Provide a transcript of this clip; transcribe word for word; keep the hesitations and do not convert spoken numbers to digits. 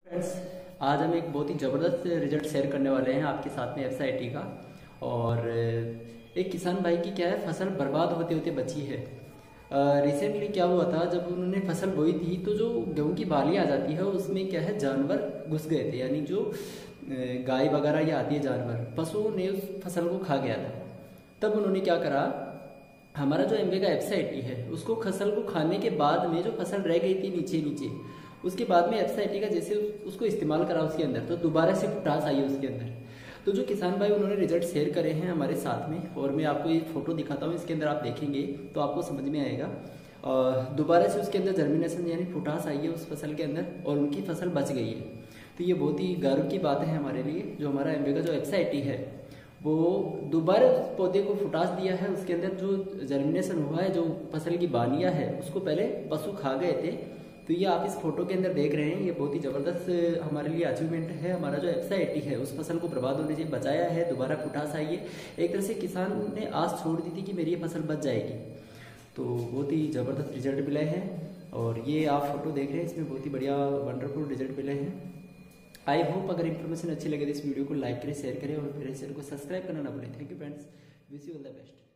Friends, आज हम एक बहुत ही ज़बरदस्त रिजल्ट शेयर करने वाले हैं आपके साथ में एफ सी आई टी का। और एक किसान भाई की क्या है, फसल बर्बाद होते होते बची है। रिसेंटली क्या हुआ था, जब उन्होंने फसल बोई थी तो जो गेहूं की बाली आ जाती है उसमें क्या है, जानवर घुस गए थे। यानी जो अ, गाय वगैरह ये आती है, जानवर पशुओं ने उस फसल को खा गया था। तब उन्होंने क्या करा, हमारा जो एम वे का एफ सी आई टी है उसको फसल को खाने के बाद में जो फसल रह गई थी नीचे नीचे, उसके बाद में एफ सी आई टी का जैसे उसको इस्तेमाल करा उसके अंदर, तो दोबारा से पोटास आई है उसके अंदर। तो जो किसान भाई उन्होंने रिजल्ट शेयर करे हैं हमारे साथ में, और मैं आपको ये फोटो दिखाता हूँ, इसके अंदर आप देखेंगे तो आपको समझ में आएगा। और दोबारा से उसके अंदर जर्मिनेशन यानी पोटास आई है उस फसल के अंदर, और उनकी फसल बच गई है। तो ये बहुत ही गर्व की बात है हमारे लिए। जो हमारा एम वे का जो एफ सी आई टी है वो दोबारा उस पौधे को फुटास दिया है, उसके अंदर जो जर्मिनेशन हुआ है, जो फसल की बानियां है उसको पहले पशु खा गए थे। तो ये आप इस फोटो के अंदर देख रहे हैं, ये बहुत ही जबरदस्त हमारे लिए अचीवमेंट है। हमारा जो एफ सी आई टी है उस फसल को बर्बाद होने से बचाया है, दोबारा फुटास आई है। एक तरह से किसान ने आस छोड़ दी थी कि मेरी ये फसल बच जाएगी। तो बहुत ही जबरदस्त रिजल्ट मिले हैं, और ये आप फोटो देख रहे हैं, इसमें बहुत ही बढ़िया वंडरफुल रिजल्ट मिले हैं। आई होप अगर इन्फॉर्मेशन अच्छी लगे तो इस वीडियो को लाइक करें, शेयर करें, और मेरे चैनल को सब्सक्राइब करना ना भूलें। Thank you friends, wish you all the best.